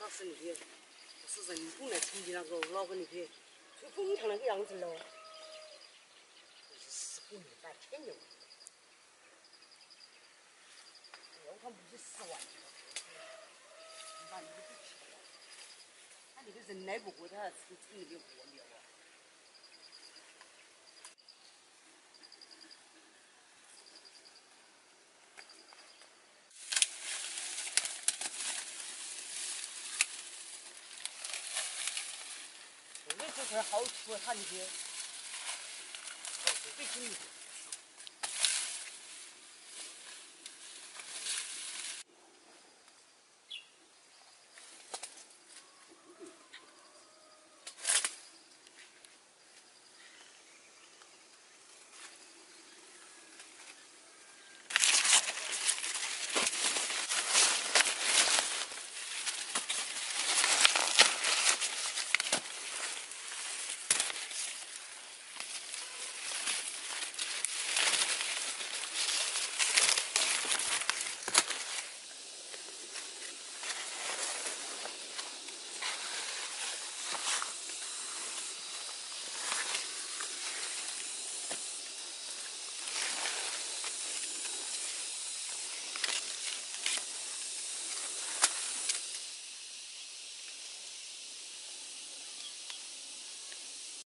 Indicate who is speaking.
Speaker 1: 是那个，不是人工来成的那个老板那个，就工厂那个样子喽。就是10公里半天牛，要他不是10万的，你把那个不去了，他那个人来不过，他还成那个货苗啊。这块好处，它那些，这个经理。